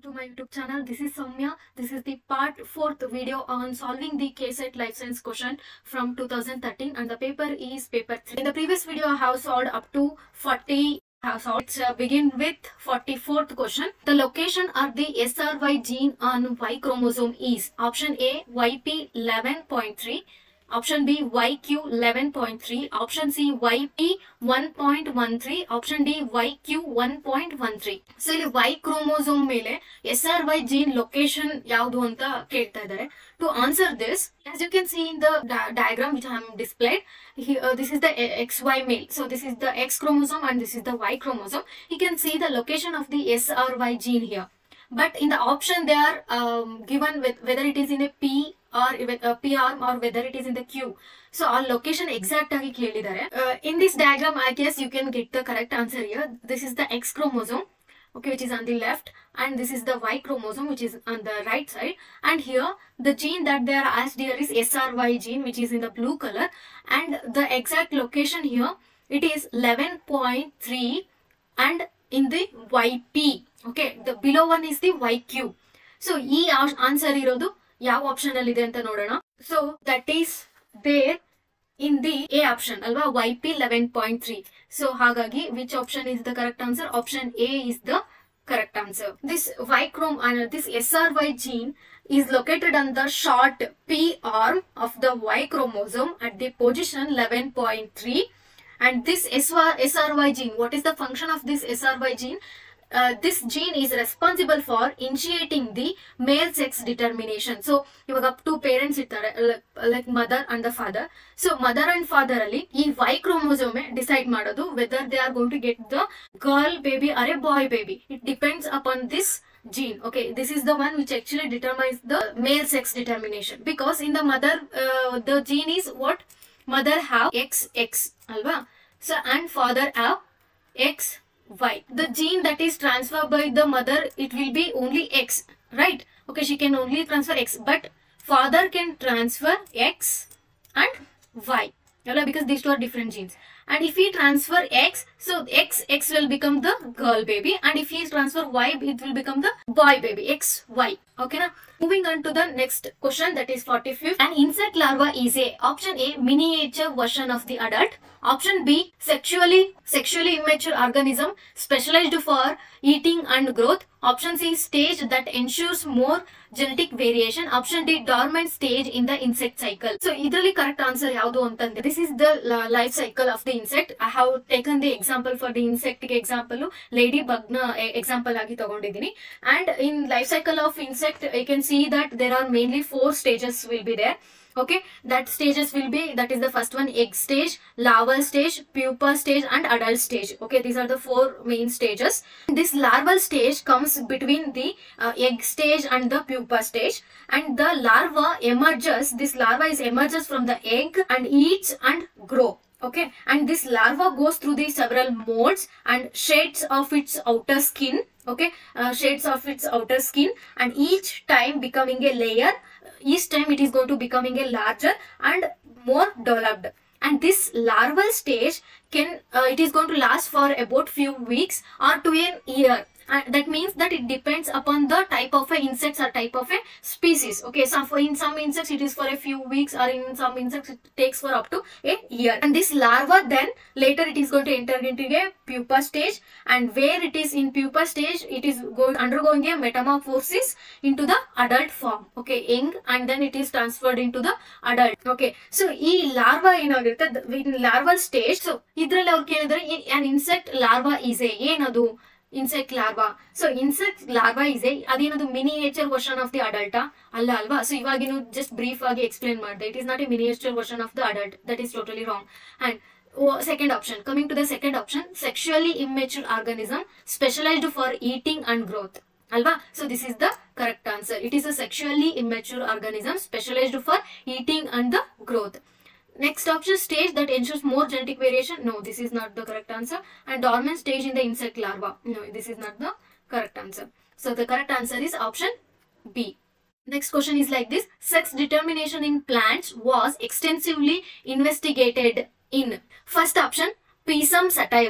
to my YouTube channel. This is Soumya. This is the part 4th video on solving the KSET Life Science question from 2013 and the paper is paper 3. In the previous video I have solved up to 40. Let's begin with 44th question. The location of the SRY gene on Y chromosome is option A YP11.3, option B YQ11.3, option C YP1.13, option D YQ1.13. So ಇಲ್ಲಿ Y chromosome ಮೇಲೆ SRY gene location ಯಾವುದು ಅಂತ ಕೇಳ್ತಾ ಇದ್ದಾರೆ. To answer this, as you can see in the diagram which I am displayed, this is the XY male. So this is the X chromosome and this is the Y chromosome. You can see the location of the SRY gene here. But in the option they are given with whether it is in a P or P arm or whether it is in the Q. So our location exact agi kelidare. In this diagram I guess you can get the correct answer here. This is the X chromosome, okay, which is on the left, and this is the Y chromosome which is on the right side, and here the gene that they are asked here is SRY gene, which is in the blue color, and the exact location here it is 11.3 and in the YP. Okay, the below one is the YQ. So e answer irodu ಯಾವ option ಅಲ್ಲಿ ಇದೆ ಅಂತ ನೋಡೋಣ. So that is there in the A option ಅಲ್ವಾ, YP11.3. So ಹಾಗಾಗಿ which option is the correct answer? Option A is the correct answer. This this SRY gene is located on the short P arm of the Y chromosome at the position 11.3. And this SRY gene, what is the function of this SRY gene? This gene is responsible for initiating the male sex determination. So ivaga two parents ittare, like mother and the father. So mother and father alli ee Y chromosome decide madodu whether they are going to get the girl baby or a boy baby. It depends upon this gene. Okay, this is the one which actually determines the male sex determination, because in the mother the gene is what? Mother have XX alva, so and father have XY. The gene that is transferred by the mother, it will be only X, right? Okay, she can only transfer X, but father can transfer X and Y, because these two are different genes. And if he transfer X, so X will become the girl baby, and if he transfer Y, it will become the boy baby, XY. Okay na? Moving on to the next question, that is 45th. An insect larva is a option A miniature version of the adult, option B sexually immature organism specialized for eating and growth, option C stage that ensures more genetic variation, option D dormant stage in the insect cycle. So idralli correct answer yaudu antandre, this is the life cycle of the insect. I have taken the example for the insect example ladybug na example agi tagondidini, and in life cycle of insect you can see that there are mainly 4 stages will be there. Okay, that stages will be, that is the first one, egg stage, larval stage, pupa stage and adult stage. Okay, these are the 4 main stages. This larval stage comes between the egg stage and the pupa stage, and the larva emerges, this larva emerges from the egg and eats and grow. Okay, and this larva goes through the several molds and shades of its outer skin. Okay, shades of its outer skin, and each time becoming a layer, each time it is going to becoming a larger and more developed. And this larval stage can it is going to last for about few weeks or to a year. That means that it depends upon the type of a insects or type of a species. Okay, so for in some insects it is for a few weeks, or in some insects it takes for up to a year. And this larva then later it is going to enter into a pupa stage, and where it is in pupa stage it is undergoing a metamorphosis into the adult form. Okay, young, and then it is transferred into the adult. Okay, so ee larva enagirutte in larval stage. So idralli avaru kelidare an insect larva is a enadu insect larva. So insect larva is a adenadu miniature version of the adult alla alva. So ivaginu just brief agi explain madde, it is not a miniature version of the adult. That is totally wrong. And second option, coming to the second option, sexually immature organism specialized for eating and growth alva. So this is the correct answer. It is a sexually immature organism specialized for eating and the growth. Next option, stage that ensures more genetic variation. No, this is not the correct answer. And dormant stage in the insect larva. No, this is not the correct answer. So the correct answer is option B. Next question is like this. Sex determination in plants was extensively investigated in first option Pisum sativum,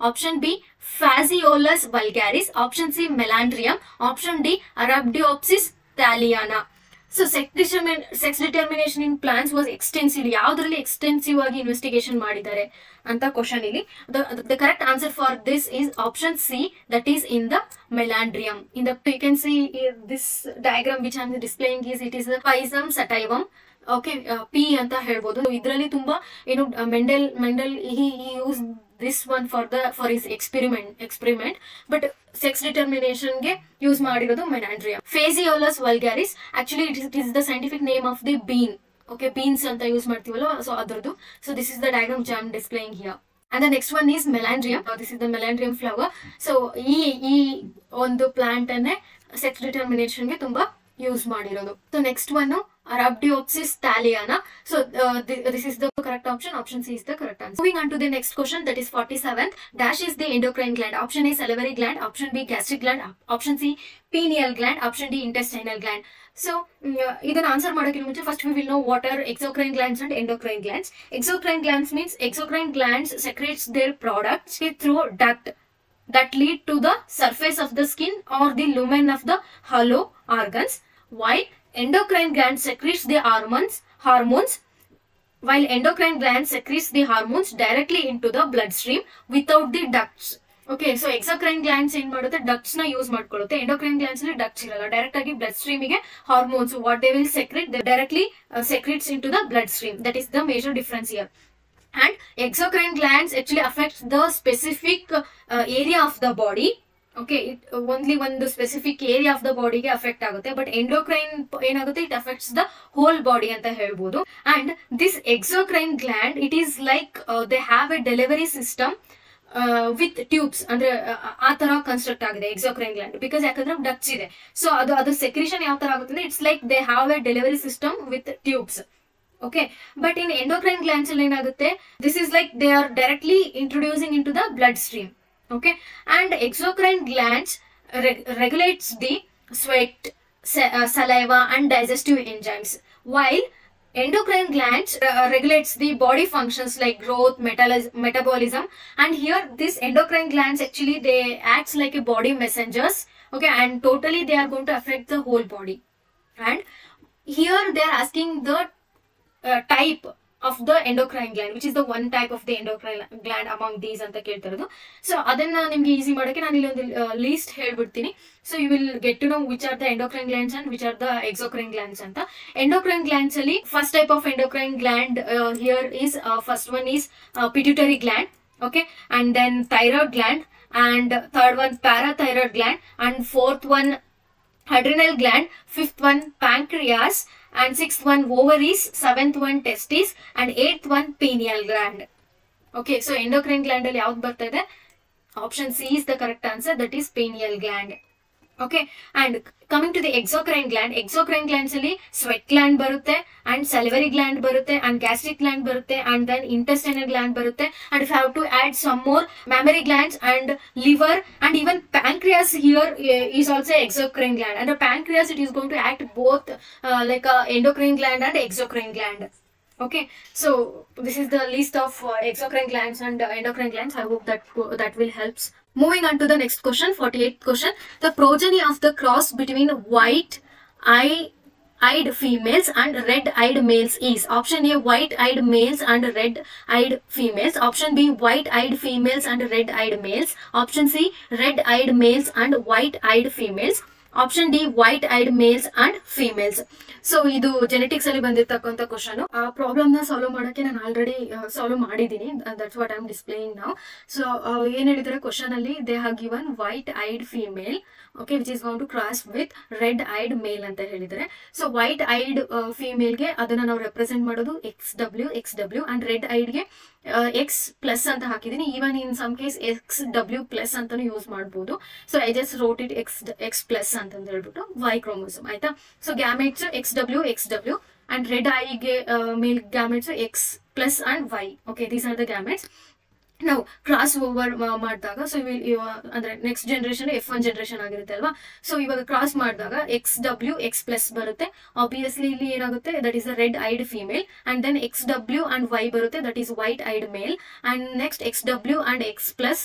option B Phaseolus vulgaris, option C Melandrium, option D Arabidopsis thaliana. So sex determination in plants was extensive, ಯಾವ್ದ್ರಲ್ಲಿ extensive ಆಗಿ investigation ಮಾಡಿದ್ದಾರೆ ಅಂತ question ಇಲ್ಲಿ. The correct answer for this is option C, that is in the Melandrium. In the you can see this diagram which I am displaying is it is Pisum sativum. Okay, P ಅಂತ ಹೇಳ್ಬೋದು. ಇದರಲ್ಲಿ ತುಂಬಾ ಏನು Mendel he used this one for his experiment, but sex determination ಗೆ use ಮಾಡಿರೋದು Melandrium. Phaseolus vulgaris, actually it is the scientific name of the bean. Okay, beans ಅಂತ use ಮಾಡ್ತೀವಲ್ಲ, so ಅದರದ್ದು. So this is the diagram which I am displaying here. And the next one is melandrium. This is the melandrium flower. So ಈ ಒಂದು plant ಅನ್ನೇ sex determination ಗೆ ತುಂಬಾ use ಮಾಡಿರೋದು. So next one Arabidopsis thaliana. So this is the correct option. Option C is the correct answer. Moving on to the next question, that is 47th. Dash is the endocrine gland. Option A salivary gland, option B gastric gland, option C pineal gland, option D intestinal gland. So ಇದನ್ನ answer ಮಾಡೋಕ್ಕಿಂತ ಮುಂಚೆ first we will know what are exocrine glands and endocrine glands. Exocrine glands means exocrine glands secretes their products through duct that lead to the surface of the skin or the lumen of the hollow organs, while endocrine glands secretes the hormones while endocrine glands secretes the hormones directly into the bloodstream without the ducts. Okay, so exocrine glands ಏನ್ ಮಾಡುತ್ತೆ, ducts ನ use ಮಾಡ್ಕೊಳ್ಳುತ್ತೆ. Endocrine glands ಅಲ್ಲಿ ducts ಇರಲ್ಲ, direct ಆಗಿ bloodstream ಗೆ hormones what they will secrete, they directly secretes into the bloodstream. That is the major difference here. And exocrine glands actually affects the specific area of the body. ಓಕೆ, it only ಒಂದು specific area of the ಬಾಡಿಗೆ affect ಆಗುತ್ತೆ. But endocrine ಏನಾಗುತ್ತೆ, it affects the whole body ಅಂತ ಹೇಳ್ಬೋದು. And this exocrine gland, it is like they have a delivery system with tubes, ಅಂದ್ರೆ ಆ ತರ ಕನ್ಸ್ಟ್ರಕ್ಟ್ ಆಗಿದೆ ಎಕ್ಸೋಕ್ರೈನ್ ಗ್ಲ್ಯಾಂಡ್. ಬಿಕಾಸ್ ಯಾಕಂದ್ರೆ ಡಕ್ಟ್ಸ್ ಇದೆ. ಸೊ ಅದು ಸೆಕ್ರೇಷನ್ ಯಾವ ತರ ಆಗುತ್ತೆ ಅಂದ್ರೆ, it's like they have a delivery system with tubes. Okay, but in endocrine glands ಏನಾಗುತ್ತೆ, this is like they are directly introducing into the bloodstream. Okay, and exocrine glands regulates the sweat, saliva and digestive enzymes, while endocrine glands regulates the body functions like growth, metabolism. And here this endocrine glands actually they acts like a body messengers. Okay, and totally they are going to affect the whole body. And here they are asking the type of the endocrine gland, which is the one type of the endocrine gland among these ಅಂತ ಕೇಳ್ತಿರೋದು. So ಅದನ್ನ ನಿಮ್ಗೆ easy ಮಾಡೋಕೆ ನಾನು ಇಲ್ಲಿ ಒಂದು list ಹೇಳ್ಬಿಡ್ತೀನಿ. So you will get to know which are the endocrine glands and which are the exocrine glands ಅಂತ. Endocrine glands ಅಲ್ಲಿ first type of endocrine gland here is first one is pituitary gland. Okay, and then thyroid gland, and third one parathyroid gland, and fourth one adrenal gland, fifth one pancreas, and sixth one ovaries, seventh one testes, and eighth one pineal gland. Okay, so endocrine gland alli yav barta ide, option C is the correct answer, that is pineal gland. Okay, and coming to the exocrine glands alli sweat gland barutte, and salivary gland barutte, and gastric gland barutte, and then intestinal gland barutte. And if I have to add some more, mammary glands and liver, and even pancreas here is also exocrine gland. And the pancreas, it is going to act both like a endocrine gland and exocrine gland. Okay, so this is the list of exocrine glands and endocrine glands. I hope that will helps. Moving on to the next question, 48th question. The progeny of the cross between white-eyed females and red-eyed males is option A white-eyed males and red-eyed females, option B white-eyed females and red-eyed males, option C red-eyed males and white-eyed females, option D white-eyed males and females. So ಇದು genetics ಅಲ್ಲಿ ಬಂದಿರ್ತಕ್ಕಂಥ question. ಆ problem ನ solve ಮಾಡೋಕೆ ನಾನು already solve ಮಾಡಿದ್ದೀನಿ. That's what I am displaying now. So ಏನ್ ಹೇಳಿದ್ರೆ ಕ್ವಶನ್ ಅಲ್ಲಿ they have given white eyed female, okay, which is going to cross with red eyed male ಅಂತ ಹೇಳಿದ್ರೆ. ಸೊ ವೈಟ್ ಐಡ್ ಫೀಮೇಲ್ಗೆ ಅದನ್ನ ನಾವು ರೆಪ್ರೆಸೆಂಟ್ ಮಾಡೋದು XW ಅಂಡ್ ರೆಡ್ ಐಡ್ಗೆ X ಪ್ಲಸ್ ಅಂತ ಹಾಕಿದೀನಿ. Even in some case XW plus ಅಂತಾನು ಯೂಸ್ ಮಾಡಬಹುದು. So I just wrote it X plus ಅಂತ ಹೇಳ್ಬಿಟ್ಟು Y ಕ್ರೋಮೋಸೋಮ್, ಆಯ್ತಾ. So gametes XW and red eye male gametes X plus and Y. Okay, these are the gametes. Now cross over ಮಾಡಿದಾಗ, so ಅಂದ್ರೆ next generation F1 generation ಆಗಿರುತ್ತೆ ಅಲ್ವಾ. So ಇವಾಗ cross ಮಾಡಿದಾಗ XW X plus ಬರುತ್ತೆ. Obviously ಇಲ್ಲಿ ಏನಾಗುತ್ತೆ, that is the red eyed female. And then XW and Y ಬರುತ್ತೆ, that is white eyed male. And next XW and X plus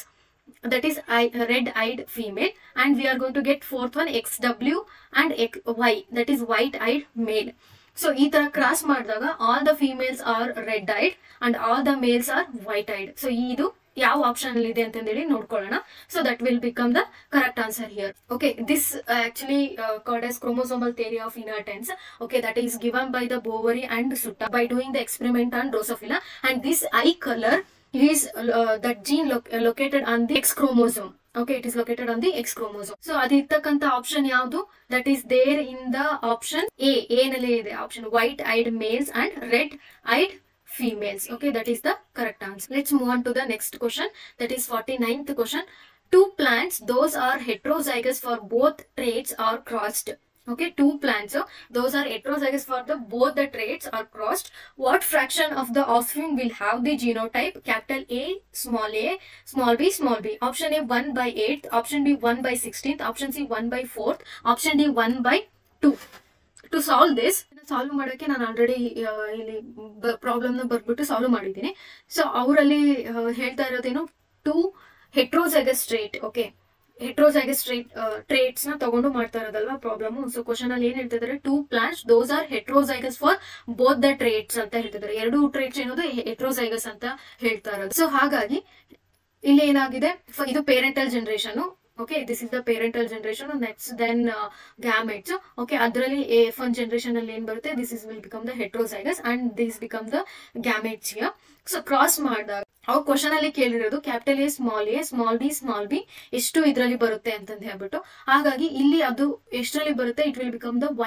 that is red-eyed female, and we are going to get fourth one XW and Y, that is white-eyed male. So ಈ ತರ cross ಮಾಡಿದಾಗ all the females are red-eyed and all the males are white-eyed. So ಇದು ಯಾವ option ಅಲ್ಲಿ ಇದೆ ಅಂತಂದೇಳಿ ನೋಡ್ಕೊಳ್ಳೋಣ. So that will become the correct answer here. Okay, this actually called as chromosomal theory of inheritance. Okay, that is given by the Boveri and Sutta by doing the experiment on Drosophila, and this eye color is that gene located on the X chromosome. Okay, it is located on the X chromosome. So ಅದಿರ್ತಕ್ಕಂತ option ಯಾವುದು? That is there in the option A ನಲ್ಲಿ ಇದೆ option white-eyed males and red-eyed females. Okay, that is the correct answer. Let's move on to the next question. That is 49th question. Two plants, those are heterozygous for both traits are crossed. Okay, two plants, so those are heterozygous for the both the traits are crossed. What fraction of the offspring will have the genotype capital A, small b, small b? Option A 1/8, option B 1/16, option C 1/4, option D 1/2. To solve this, solve ಮಾಡೋಕ್ಕೆ ನಾನು already ಇಲ್ಲಿ ಪ್ರಾಬ್ಲಮ್ನ ಬರ್ಬಿಟ್ಟು solve ಮಾಡಿದ್ದೀನಿ. So ಅವರಲ್ಲಿ ಹೇಳ್ತಾ ಇರೋದೇನು, two heterozygous trait. Okay, heterozygous traits ನ ತಗೊಂಡು ಮಾಡ್ತಾ ಇರೋದಲ್ವಾ ಪ್ರಾಬ್ಲಮ್. ಸೊ ಕ್ವಶನ್ ಅಲ್ಲಿ ಏನ್ ಹೇಳ್ತಿದ್ದಾರೆ, two plants those are heterozygous for both the traits ಅಂತ ಹೇಳ್ತಿದ್ದಾರೆ. ಎರಡು ಟ್ರೇಟ್ಸ್ ಏನೋದು ಹೆಟ್ರೋಜೈಗಸ್ ಅಂತ ಹೇಳ್ತಾ ಇರೋದು. ಸೊ ಹಾಗಾಗಿ ಇಲ್ಲಿ ಏನಾಗಿದೆ, ಇದು parental generation. Okay, this is the parental generation. Next then gametes. Okay, adralli F1 generation alli en barutte, this is will become the heterozygous and this become the gametes here. So cross ಮಾಡಿದಾಗ ಅವ್ರು question ಅಲ್ಲಿ ಕೇಳಿರೋದು capital A, small B ಎಷ್ಟು ಇದರಲ್ಲಿ ಬರುತ್ತೆ ಅಂತಂದು ಹೇಳ್ಬಿಟ್ಟು, ಹಾಗಾಗಿ ಇಲ್ಲಿ ಅದು ಎಷ್ಟರಲ್ಲಿ ಬರುತ್ತೆ, ಇಟ್ ವಿಲ್ ಬಿಕಮ್ ದ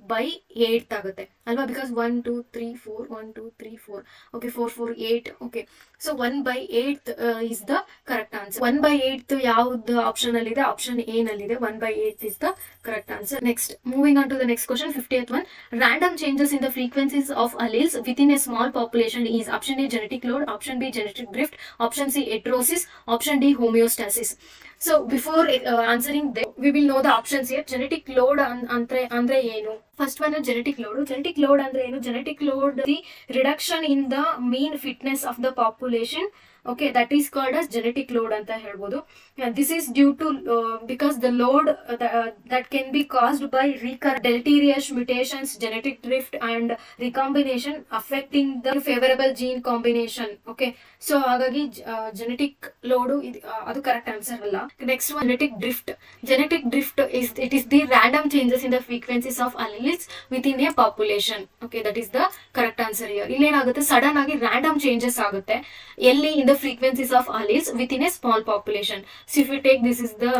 1/8 ಆಗುತ್ತೆ ಅಲ್ವಾ, because 1 2 3 4 1 2 3 4 okay 4 4 8. Okay, so 1/8 is the correct answer. 1/8 ಯಾವ್ದು ಆಪ್ಷನ್ ಅಲ್ಲಿ ಇದೆ, ಆಪ್ಷನ್ ಎ ನಲ್ಲಿದೆ. 1/8 is the correct answer. Next moving on to the next question, 50th one. Random changes in the frequencies of alleles within a small population is option A genetic load, option B genetic drift, option C heterosis, option D homeostasis. So before answering that, we will know the options here. Genetic load andre enu? First one is genetic load. Genetic load andre enu? Genetic load, the reduction in the mean fitness of the population. Okay, that is called as genetic load anta helbodu. This is due to because the load that can be caused by recurrent deleterious mutations, genetic drift and recombination affecting the favorable gene combination. Okay, so hagagi genetic load adu correct answer alla. Next one, genetic drift. Genetic drift is the random changes in the frequencies of alleles within a population. Okay, that is the correct answer here. Illi enagutte, sudden agi random changes agutte elli in the frequencies of alleles within a small population. So if you take, this is the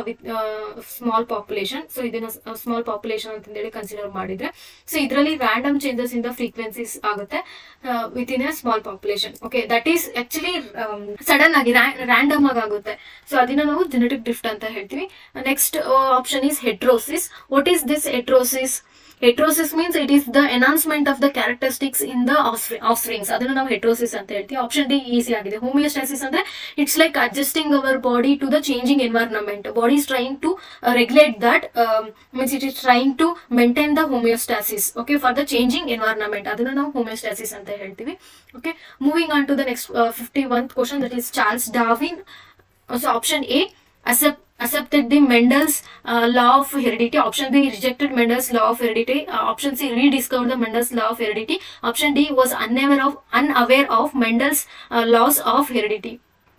small population, so idina small population antandeli consider madidre, so idralli random changes in the frequencies agutte within a small population. Okay, that is actually sudden agi random agi agutte, so adina ನಾವು genetic drift anta ಹೇಳ್ತೀವಿ. Next option is heterosis. What is this heterosis? Heterosis means it is the enhancement of the characteristics in the offsprings. ಅದನ್ನ ನಾವು heterosis ಅಂತ ಹೇಳ್ತೀವಿ. Option D easy ಆಗಿದೆ. homeostasis ಅಂದ್ರೆ it's like adjusting our body to the changing environment. Body is trying to regulate that, means it is trying to maintain the homeostasis, okay, for the changing environment. ಅದನ್ನ ನಾವು homeostasis ಅಂತ ಹೇಳ್ತೀವಿ. Okay, moving on to the next 51st question, that is Charles Darwin. So option A accepted the Mendel's law of heredity. Option B rejected Mendel's law of heredity. Option C rediscovered the Mendel's law of heredity. Option D was unaware of Mendel's laws of heredity.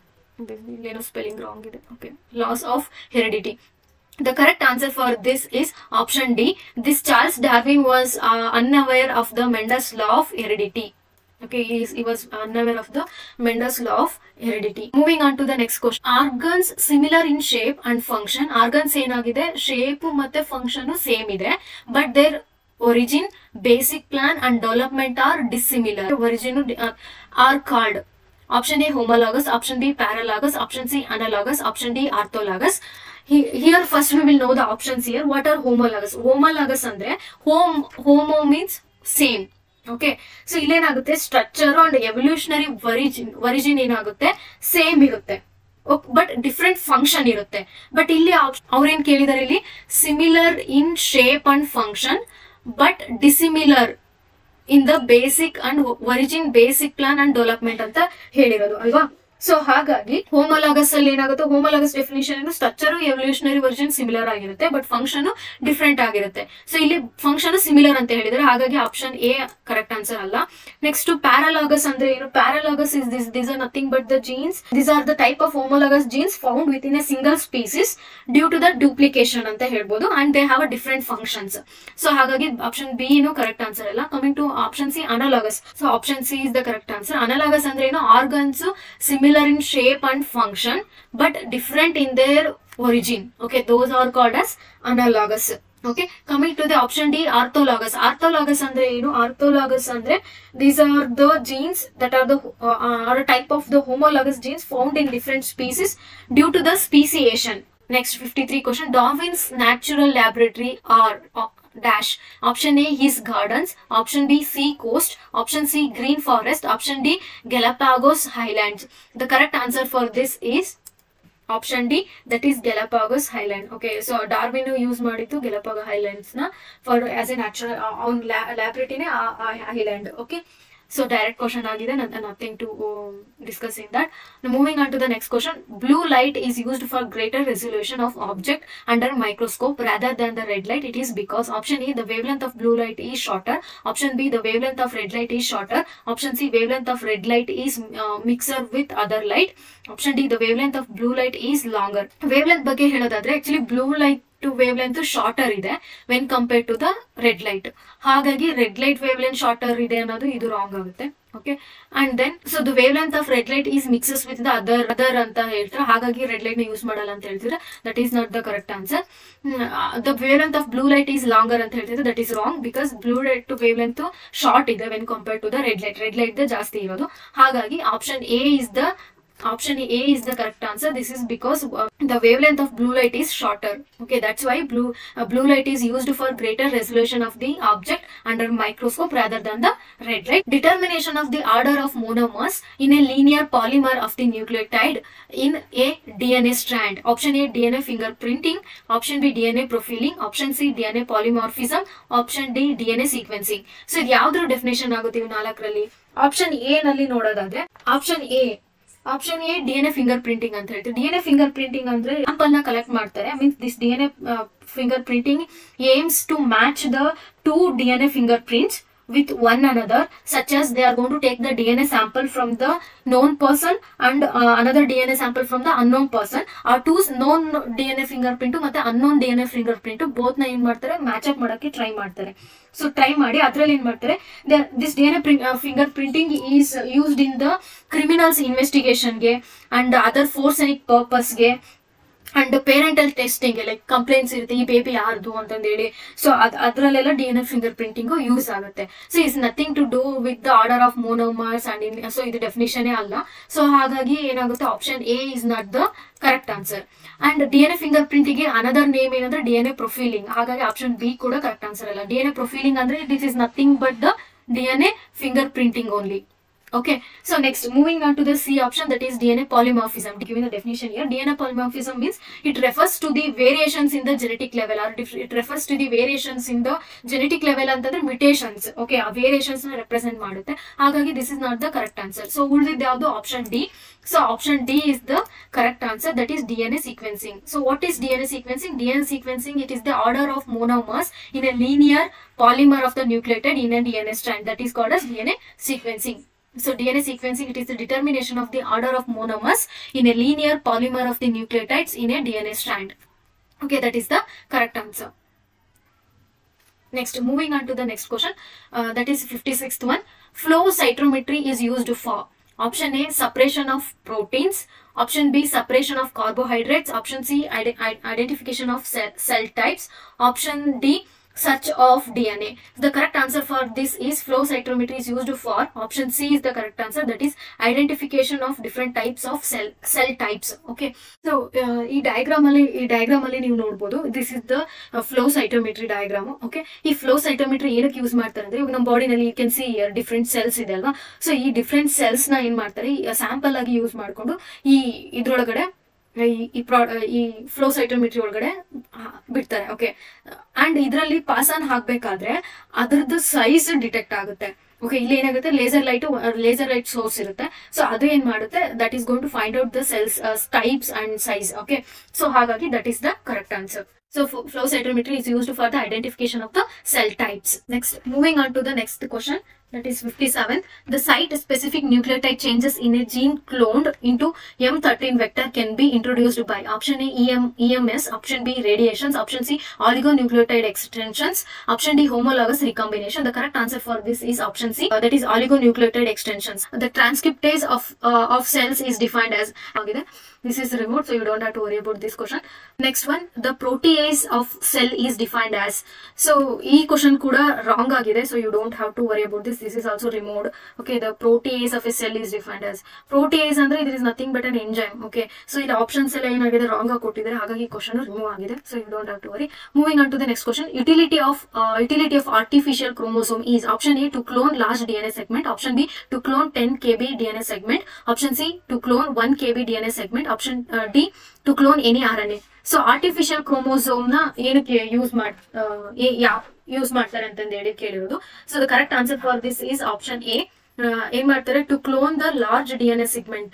Spelling wrong. Okay, laws of heredity. The correct answer for this is option D. This Charles Darwin was unaware of the Mendel's law of heredity. Okay, he was unaware of the Mendel's law of heredity. Moving on to the next question. Organs similar in shape and function. Organs ಏನಾಗಿದೆ, shape ಮತ್ತೆ function same ಇದೆ, but their origin, basic plan and development are dissimilar. Origin are called option A homologous, option B paralogous, option C analogous, option D orthologous. Here first we will know the options here. What are homologous? Homologous andre homo means same. Okay, so ಇಲ್ಲೇನಾಗುತ್ತೆ, structure and evolutionary origin ಏನಾಗುತ್ತೆ, same ಇರುತ್ತೆ, but different function ಇರುತ್ತೆ. But ಇಲ್ಲಿ ಅವ್ರೇನ್ ಕೇಳಿದಾರೆ, ಇಲ್ಲಿ similar in shape and function but dissimilar in the basic and origin, basic plan and development ಅಂತ ಹೇಳಿರೋದು ಅಲ್ವಾ. ಸೊ ಹಾಗಾಗಿ ಹೋಮೋಲಾಗಸ್ ಅಲ್ಲಿ ಏನಾಗುತ್ತೆ, ಹೋಮೋಲಾಗಸ್ ಡೆಫಿನಿಷನ್ ಏನು, ಸ್ಟ್ರಕ್ಚರ್ ಎವಲ್ಯೂಷನರಿ ವರ್ಜನ್ ಸಿಮಿಲರ್ ಆಗಿರುತ್ತೆ ಬಟ್ ಫಂಕ್ಷನ್ ಡಿಫ್ರೆಂಟ್ ಆಗಿರುತ್ತೆ. ಸೊ ಇಲ್ಲಿ ಫಂಕ್ಷನ್ ಸಿಮಿಲರ್ ಅಂತ ಹೇಳಿದ್ರೆ ಹಾಗಾಗಿ ಆಪ್ಷನ್ ಎ ಕರೆಕ್ಟ್ ಆನ್ಸರ್ ಅಲ್ಲ. ನೆಕ್ಸ್ಟ್ ಪ್ಯಾರಾಲಾಗಸ್ ಅಂದ್ರೆ ಏನು, paralogous is these are nothing but the genes, these are the type of homologous genes found within a single species due to the duplication ಅಂತ ಹೇಳ್ಬೋದು and they have a different functions. So ಹಾಗಾಗಿ option B ಏನು correct answer ಅಲ್ಲ. Coming to option C analogous. So option C is the correct answer. Analogous ಅಂದ್ರೆ ಏನು, organs similar in shape and function but different in their origin. Okay, those are called as analogous. Okay, coming to the option D, orthologous. Orthologous andre enu, orthologous andre these are the genes that are the are a type of the homologous genes found in different species due to the speciation. Next 53 question, Darwin's natural laboratory are dash. Option A, his gardens. Option B, sea coast. Option C, green forest. Option D, Galapagos Highlands. The correct answer for this is option D, that is Galapagos Highland. Okay, so Darwin use ಮಾಡಿದ್ದು Galapagos Highlands na for as a natural on laboratory ne island. Okay, so direct question agide, nothing to discuss in that. Now moving on to the next question, blue light is used for greater resolution of object under microscope rather than the red light. It is because option A, the wavelength of blue light is shorter. Option B, the wavelength of red light is shorter. Option C, wavelength of red light is mixer with other light. Option D, the wavelength of blue light is longer. Wavelength ಬಗ್ಗೆ ಹೇಳೋದಾದ್ರೆ actually blue light wavelength shorter ಇದೆ when compared to the red light. ಹಾಗಾಗಿ red light wavelength shorter ಇದೆ ಅನ್ನೋದು ಇದು wrong ಆಗುತ್ತೆ. Okay, and then so the wavelength of red light is mixes with the other ಅಂತ ಹೇಳ್ತಾರೆ, ಹಾಗಾಗಿ red light ನ ಯೂಸ್ ಮಾಡಲ್ಲ ಅಂತ ಹೇಳ್ತಿದ್ರೆ that is not the correct answer. The wavelength of blue light is longer ಅಂತ ಹೇಳ್ತಿದ್ರೆ that is wrong because blue light wavelength short ಇದೆ when compared to the red light ಜಾಸ್ತಿ ಇರೋದು. ಹಾಗಾಗಿ option A is the correct answer. This is because the wavelength of blue light is shorter. Okay, that's why blue light is used for greater resolution of the object under microscope rather than the red light. Determination of the order of monomers in a linear polymer of the nucleotide in a DNA strand. Option A, DNA fingerprinting. Option B, DNA profiling. Option C, DNA polymorphism. Option D, DNA sequencing. So ಇದು ಯಾವ್ದ್ರ definition ಆಗುತ್ತೆ ಇವು ನಾಲ್ಕರಲ್ಲಿ? Option A ನಲ್ಲಿ ನೋಡೋದಾದ್ರೆ option A DNA fingerprinting ಅಂತ ಹೇಳ್ತೀವಿ. DNA fingerprinting ಅಂದ್ರೆ ಸ್ಯಾಂಪಲ್ ನ ಕಲೆಕ್ಟ್ ಮಾಡ್ತಾರೆ. Means this DNA fingerprinting aims to match the 2 DNA fingerprints with one another, such as they are going to take the DNA sample from the known person and another DNA sample from the unknown person. Or 2 known DNA fingerprint ಮತ್ತೆ unknown DNA fingerprint both ನ ಏನ್ ಮಾಡ್ತಾರೆ, match up ಮಾಡಕ್ಕೆ try ಮಾಡ್ತಾರೆ. So try ಮಾಡಿ ಅದ್ರಲ್ಲಿ ಏನ್ ಮಾಡ್ತಾರೆ, this DNA fingerprinting is used in the criminals investigation ಗೆ ಅಂಡ್ ಅದರ್ ಫೋರ್ಸೆನಿಕ್ ಪರ್ಪಸ್ ಗೆ and parental testing, like complaints ಇರುತ್ತೆ ಈ ಬೇಬಿ ಯಾರ್ದು ಅಂತಂದೇಳಿ. ಸೊ ಅದ್ರಲ್ಲೆಲ್ಲ DNA ಫಿಂಗರ್ ಪ್ರಿಂಟಿಂಗ್ ಯೂಸ್ ಆಗುತ್ತೆ. So is nothing to do with the order of monomers and so ಇದು definition ಅಲ್ಲ. ಸೊ ಹಾಗಾಗಿ ಏನಾಗುತ್ತೆ, option A is not the correct answer. And DNA ಫಿಂಗರ್ ಪ್ರಿಂಟಿಗೆ ಅನದರ್ ನೇಮ್ ಏನಂದ್ರೆ DNA ಪ್ರೊಫೈಲಿಂಗ್. ಹಾಗಾಗಿ option B ಕೂಡ ಕರೆಕ್ಟ್ ಆನ್ಸರ್ ಅಲ್ಲ. DNA ಪ್ರೊಫೈಲಿಂಗ್ ಅಂದ್ರೆ this is nothing but the DNA fingerprinting only. Okay, so next moving on to the C option, that is DNA polymorphism. Giving the definition here, DNA polymorphism means it refers to the variations in the genetic level or it refers to the variations in the genetic level antandre mutations. Okay, a variations na represent ಮಾಡುತ್ತೆ. ಹಾಗಾಗಿ this is not the correct answer. So ಉಳಿದಿದ್ದು ಯಾವುದು, option D. So option D is the correct answer, that is DNA sequencing. So what is DNA sequencing? DNA sequencing, it is the order of monomers in a linear polymer of the nucleotide in a DNA strand, that is called as DNA sequencing. So DNA sequencing, it is the determination of the order of monomers in a linear polymer of the nucleotides in a DNA strand. Okay, that is the correct answer. Next, moving on to the next question, that is 56th one. Flow cytometry is used for option A, suppression of proteins. Option B, suppression of carbohydrates. Option C, identification of cell types. Option D, search of DNA. The correct answer for this is flow cytometry is used for option C is the correct answer, that is identification of different types of cell types. Okay, so ಈ diagram ಅಲ್ಲಿ ನೀವು ನೋಡಬಹುದು, this is the flow cytometry diagram. Okay, ಈ flow cytometry ಏನಕ್ಕೆ use ಮಾಡ್ತಾರೆ ಅಂದ್ರೆ, ನಮ್ಮ body ನಲ್ಲಿ you can see here different cells ಇದೆ ಅಲ್ವಾ. ಸೊ ಈ ಡಿಫ್ರೆಂಟ್ ಸೆಲ್ಸ್ ನ ಏನ್ ಮಾಡ್ತಾರೆ, ಸ್ಯಾಂಪಲ್ ಆಗಿ ಯೂಸ್ ಮಾಡ್ಕೊಂಡು ಈ ಇದ್ರೊಳಗಡೆ ಈ ಫ್ಲೋ ಸೈಟೋಮೆಟ್ರಿ ಒಳಗಡೆ ಬಿಡ್ತಾರೆ. ಓಕೆ, ಅಂಡ್ ಇದರಲ್ಲಿ ಪಾಸ್ ಆನ್ ಹಾಕ್ಬೇಕಾದ್ರೆ ಅದ್ರದ್ದು ಸೈಜ್ ಡಿಟೆಕ್ಟ್ ಆಗುತ್ತೆ. ಓಕೆ, ಇಲ್ಲಿ ಏನಾಗುತ್ತೆ, ಲೇಸರ್ ಲೈಟ್ ಸೋರ್ಸ್ ಇರುತ್ತೆ. ಸೊ ಅದು ಏನ್ ಮಾಡುತ್ತೆ, that is going to find out the cells types and size. Okay, so ಹಾಗಾಗಿ that is the correct answer. So flow cytometry is used for the identification of the cell types. Next, moving on to the next question, that is 57. The site-specific nucleotide changes in a gene cloned into M13 vector can be introduced by option A EMS, option B radiations, option C oligonucleotide extensions, option D homologous recombination. The correct answer for this is option C, that is oligonucleotide extensions. The transcriptase of cells is defined as, this is removed, so you don't have to worry about this question. Next one, the protease of cell is defined as. So ee question kuda wrong agide, so you don't have to worry about this. This is also removed. Okay, the protease of a cell is defined as. Protease andre there is nothing but an enzyme. Okay, so in options ella enagide wrong agi kottidare, hagagi question remove agide, so you don't have to worry. Moving on to the next question, utility of artificial chromosome is option A to clone large DNA segment, option B to clone 10 kb DNA segment, option C to clone 1 kb DNA segment, option D to clone any RNA. So artificial chromosome ನ ಏನಕ್ಕೆ use ಮಾಡ್ತಾರೆ ಅಂತ ಹೇಳಿ ಕೇಳಿರೋದು. So the correct answer for this is option A. ಏನ್ ಮಾಡ್ತಾರೆ, to clone the large DNA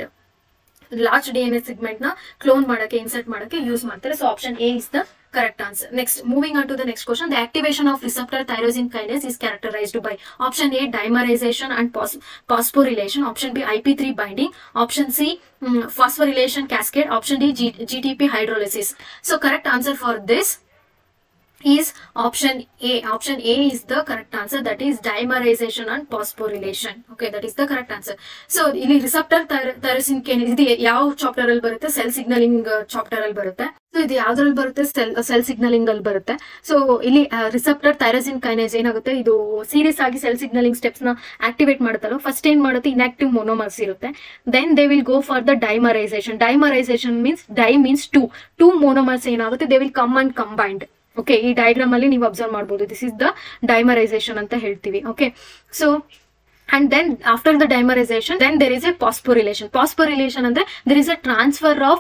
segment ನ clone ಮಾಡಕ್ಕೆ, ಇನ್ಸರ್ಟ್ ಮಾಡಕ್ಕೆ ಯೂಸ್ ಮಾಡ್ತಾರೆ. So option A is the correct answer. Next, moving on to the next question, the activation of receptor tyrosine kinase is characterized by option A dimerization and phosphorylation, option B IP3 binding, option C phosphorylation cascade, option D GTP hydrolysis. So correct answer for this is option A. Option A is the correct answer, that is dimerization and phosphorylation. Okay, that is the correct answer. So ಇಲ್ಲಿ receptor tyrosine kinase ಇದು ಯಾವ chapter ಅಲ್ಲಿ ಬರುತ್ತೆ, cell signalling chapter ಅಲ್ಲಿ ಬರುತ್ತೆ. So ಇದು ಯಾವ್ದ್ರಲ್ಲಿ ಬರುತ್ತೆ, ಸೆಲ್ ಸಿಗ್ನಲಿಂಗ್ ಅಲ್ಲಿ ಬರುತ್ತೆ. ಸೊ ಇಲ್ಲಿ ರಿಸೆಪ್ಟರ್ ಥೈರೋಸಿನ್ ಕೈನೇಸ್ ಏನಾಗುತ್ತೆ, ಇದು ಸೀರಿಯಸ್ ಆಗಿ ಸೆಲ್ ಸಿಗ್ನಲಿಂಗ್ ಸ್ಟೆಪ್ಸ್ ನ ಆಕ್ಟಿವೇಟ್ ಮಾಡುತ್ತಲ್ಲ. ಫಸ್ಟ್ ಏನ್ ಮಾಡುತ್ತೆ, ಇನ್ಆಕ್ಟಿವ್ ಮೊನೋಮರ್ಸ್ ಇರುತ್ತೆ. Then they will go for the dimerization. Dimerization means di means two monomers ಏನಾಗುತ್ತೆ, they will come and combined. Okay, ಈ ಡಯಾಗ್ರಾಮ್ ಅಲ್ಲಿ ನೀವು ಅಬ್ಸರ್ವ್ ಮಾಡಬಹುದು, ದಿಸ್ ಇಸ್ ದ ಡೈಮರೈಸೇಷನ್ ಅಂತ ಹೇಳ್ತೀವಿ. Okay, so and then after the dimerization then there is a phosphorylation. Phosphorylation andre there is a transfer of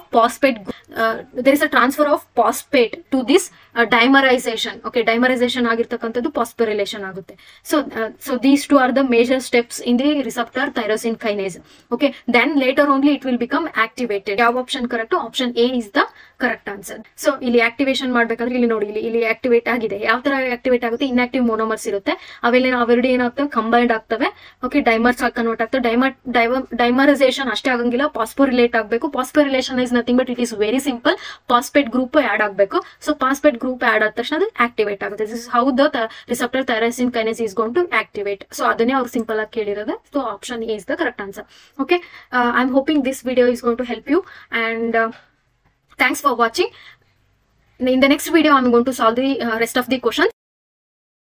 phosphate to this dimerization. Okay, dimerization agirtakantadu phosphorylation agutte. So these two are the major steps in the receptor tyrosine kinase. Okay, then later only it will become activated. Yav option correct? Option A is the correct answer. So ಇಲ್ಲಿ activation ಮಾಡಬೇಕಂದ್ರೆ ಇಲ್ಲಿ ನೋಡಿ, ಇಲ್ಲಿ activate ಆಗಿದೆ. ಯಾವ ತರ activate ಆಗುತ್ತೆ, inactive monomers ಇರುತ್ತೆ, ಅವೆರಡು ಏನಾಗ್ತವೆ, ಕಂಬೈನ್ಡ್ ಆಗ್ತವೆ. ಓಕೆ, ಡೈಮರ್ಸ್ ಆಗಿ ಕನ್ವರ್ಟ್ ಆಗ್ತದೆ. ಡೈಮರೈಸೇಷನ್ ಅಷ್ಟೇ ಆಗಂಗಿಲ್ಲ, ಫಾಸ್ಫೋರಿಲೇಟ್ ಆಗಬೇಕು. Phosphorylation is nothing but it is very simple, phosphate group add ಆಗಬೇಕು. ಸೊ ಫಾಸ್ಫೇಟ್ ಗ್ರೂಪ್ ಆಡ್ ಆದ ತಕ್ಷಣ ಅದು ಆಕ್ಟಿವೇಟ್ ಆಗುತ್ತೆ. This is how the receptor tyrosine kinase is going to activate. So ಅದನ್ನೇ ಅವ್ರು ಸಿಂಪಲ್ ಆಗಿ ಕೇಳಿರೋದು. So option A is the correct answer. Okay, I am hoping this video is going to help you and thanks for watching. In the next video, I'm going to solve the rest of the questions.